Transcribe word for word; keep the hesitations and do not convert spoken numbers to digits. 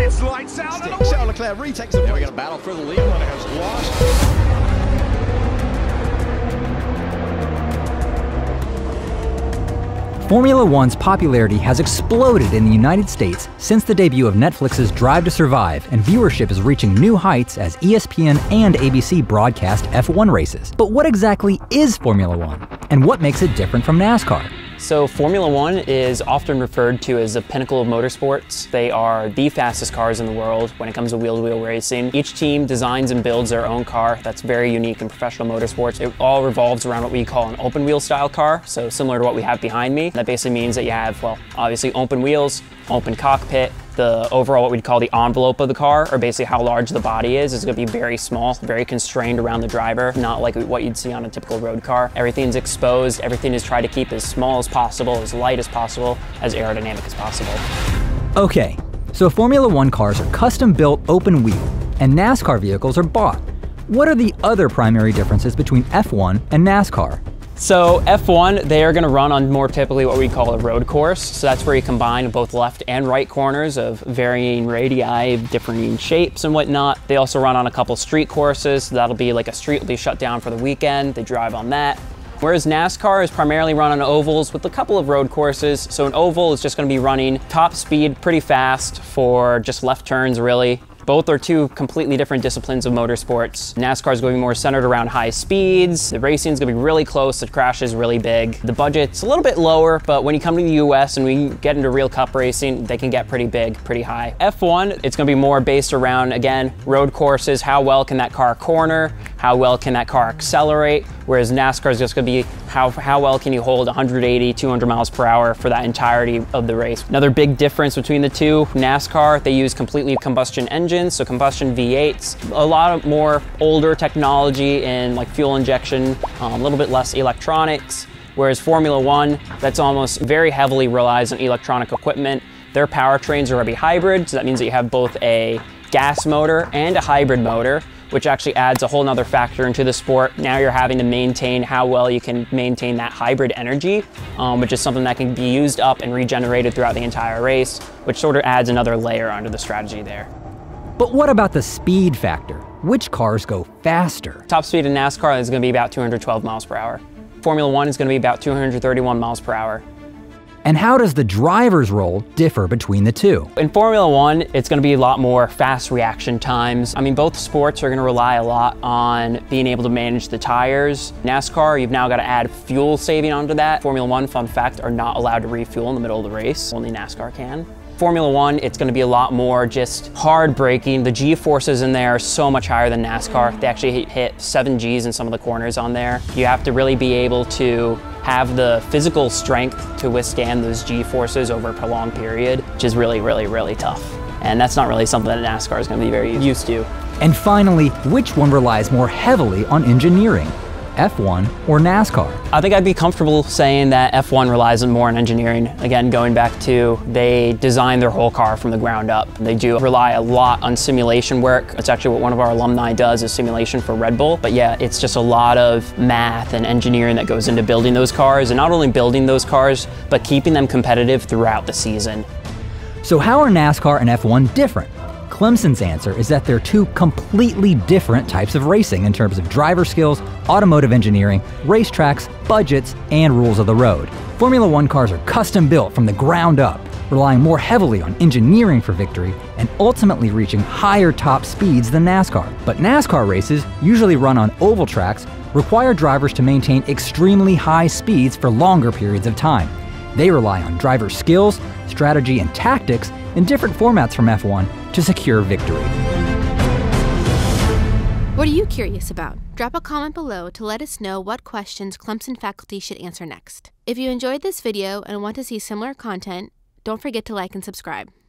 It's lights out and away. Charles Leclerc retakes the. Now we got a battle for the lead. One has lost. Formula One's popularity has exploded in the United States since the debut of Netflix's Drive to Survive, and viewership is reaching new heights as E S P N and A B C broadcast F one races. But what exactly is Formula One, and what makes it different from NASCAR? So Formula One is often referred to as the pinnacle of motorsports. They are the fastest cars in the world when it comes to wheel-to-wheel racing. Each team designs and builds their own car. That's very unique in professional motorsports. It all revolves around what we call an open wheel style car, so similar to what we have behind me. That basically means that you have, well, obviously open wheels, open cockpit. The overall, what we'd call the envelope of the car, or basically how large the body is, is going to be very small, very constrained around the driver, not like what you'd see on a typical road car. Everything's exposed, everything is tried to keep as small as possible, as light as possible, as aerodynamic as possible. Okay, so Formula One cars are custom-built open wheel, and NASCAR vehicles are bought. What are the other primary differences between F one and NASCAR? So F one, they are going to run on more typically what we call a road course. So that's where you combine both left and right corners of varying radii, differing shapes and whatnot. They also run on a couple street courses. So that'll be like a street will be shut down for the weekend. They drive on that. Whereas NASCAR is primarily run on ovals with a couple of road courses. So an oval is just going to be running top speed pretty fast for just left turns really. Both are two completely different disciplines of motorsports. NASCAR is going to be more centered around high speeds. The racing is going to be really close. The crash is really big. The budget's a little bit lower, but when you come to the U S and we get into real cup racing, they can get pretty big, pretty high. F one, it's going to be more based around, again, road courses. How well can that car corner? How well can that car accelerate? Whereas NASCAR is just going to be how, how well can you hold one eighty, two hundred miles per hour for that entirety of the race. Another big difference between the two, NASCAR, they use completely combustion engines, so combustion V eights. A lot of more older technology in like fuel injection, um, a little bit less electronics. Whereas Formula One, that's almost very heavily relies on electronic equipment. Their powertrains are going to be hybrid, so that means that you have both a gas motor and a hybrid motor, which actually adds a whole nother factor into the sport. Now you're having to maintain how well you can maintain that hybrid energy, um, which is something that can be used up and regenerated throughout the entire race, which sort of adds another layer onto the strategy there. But what about the speed factor? Which cars go faster? Top speed in NASCAR is going to be about two hundred twelve miles per hour. Formula One is going to be about two hundred thirty-one miles per hour. And how does the driver's role differ between the two? In Formula One, it's going to be a lot more fast reaction times. I mean, both sports are going to rely a lot on being able to manage the tires. NASCAR, you've now got to add fuel saving onto that. Formula One, fun fact, are not allowed to refuel in the middle of the race. Only NASCAR can. Formula One, it's going to be a lot more just hard braking. The G-forces in there are so much higher than NASCAR. They actually hit seven Gs in some of the corners on there. You have to really be able to have the physical strength to withstand those G-forces over a prolonged period, which is really, really, really tough. And that's not really something that NASCAR is going to be very used to. And finally, which one relies more heavily on engineering? F one or NASCAR? I think I'd be comfortable saying that F one relies more on engineering. Again, going back to they design their whole car from the ground up. They do rely a lot on simulation work. It's actually what one of our alumni does, is simulation for Red Bull. But yeah, it's just a lot of math and engineering that goes into building those cars, and not only building those cars, but keeping them competitive throughout the season. So how are NASCAR and F one different? Clemson's answer is that they're two completely different types of racing in terms of driver skills, automotive engineering, racetracks, budgets, and rules of the road. Formula One cars are custom built from the ground up, relying more heavily on engineering for victory and ultimately reaching higher top speeds than NASCAR. But NASCAR races, usually run on oval tracks, require drivers to maintain extremely high speeds for longer periods of time. They rely on driver skills, strategy, and tactics in different formats from F one to secure victory. What are you curious about? Drop a comment below to let us know what questions Clemson faculty should answer next. If you enjoyed this video and want to see similar content, don't forget to like and subscribe.